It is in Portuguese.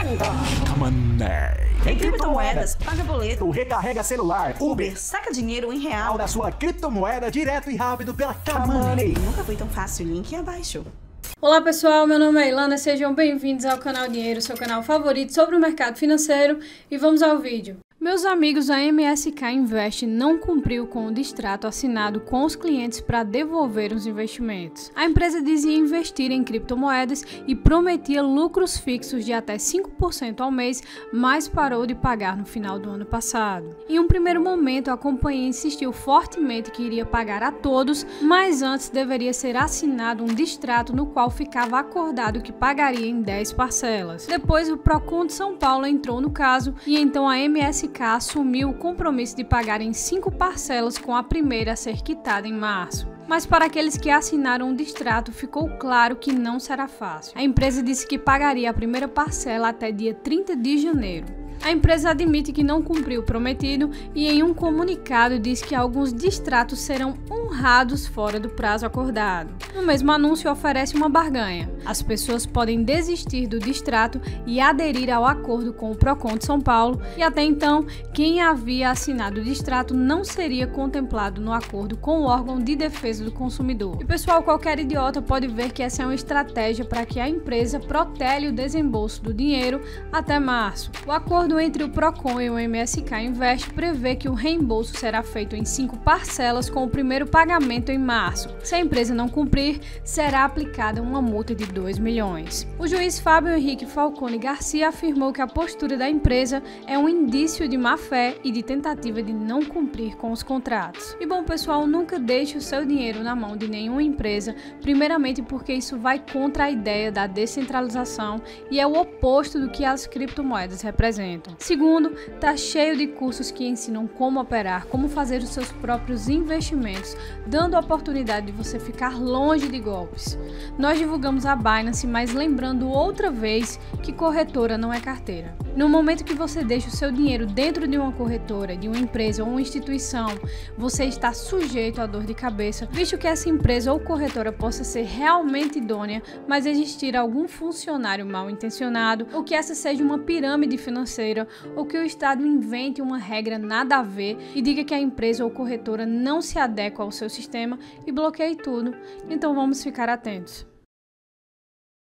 Tem criptomoedas, paga boleto, recarrega celular, Uber, saca dinheiro em real da sua criptomoeda direto e rápido pela Camoney. Nunca foi tão fácil, link abaixo. Olá pessoal, meu nome é Ilana, sejam bem-vindos ao canal Dinheiro, seu canal favorito sobre o mercado financeiro, e vamos ao vídeo. Meus amigos, a MSK Invest não cumpriu com o distrato assinado com os clientes para devolver os investimentos. A empresa dizia investir em criptomoedas e prometia lucros fixos de até 5% ao mês, mas parou de pagar no final do ano passado. Em um primeiro momento, a companhia insistiu fortemente que iria pagar a todos, mas antes deveria ser assinado um distrato no qual ficava acordado que pagaria em 10 parcelas. Depois, o Procon de São Paulo entrou no caso e então a MSK assumiu o compromisso de pagar em 5 parcelas, com a primeira a ser quitada em março. Mas para aqueles que assinaram o distrato, ficou claro que não será fácil. A empresa disse que pagaria a primeira parcela até dia 30 de janeiro. A empresa admite que não cumpriu o prometido e em um comunicado diz que alguns distratos serão honrados fora do prazo acordado. No mesmo anúncio oferece uma barganha. As pessoas podem desistir do distrato e aderir ao acordo com o Procon de São Paulo, e até então quem havia assinado o distrato não seria contemplado no acordo com o órgão de defesa do consumidor. E pessoal, qualquer idiota pode ver que essa é uma estratégia para que a empresa protele o desembolso do dinheiro até março. O acordo entre o Procon e o MSK Invest prevê que o reembolso será feito em 5 parcelas, com o primeiro pagamento em março. Se a empresa não cumprir, será aplicada uma multa de 2 milhões. O juiz Fábio Henrique Falcone Garcia afirmou que a postura da empresa é um indício de má-fé e de tentativa de não cumprir com os contratos. E bom pessoal, nunca deixe o seu dinheiro na mão de nenhuma empresa, primeiramente porque isso vai contra a ideia da descentralização e é o oposto do que as criptomoedas representam. Segundo, tá cheio de cursos que ensinam como operar, como fazer os seus próprios investimentos, dando a oportunidade de você ficar longe de golpes. Nós divulgamos a Binance, mas lembrando outra vez que corretora não é carteira. No momento que você deixa o seu dinheiro dentro de uma corretora, de uma empresa ou uma instituição, você está sujeito à dor de cabeça, visto que essa empresa ou corretora possa ser realmente idônea, mas existir algum funcionário mal intencionado, ou que essa seja uma pirâmide financeira, ou que o Estado invente uma regra nada a ver e diga que a empresa ou corretora não se adequa ao seu sistema e bloqueie tudo. Então vamos ficar atentos.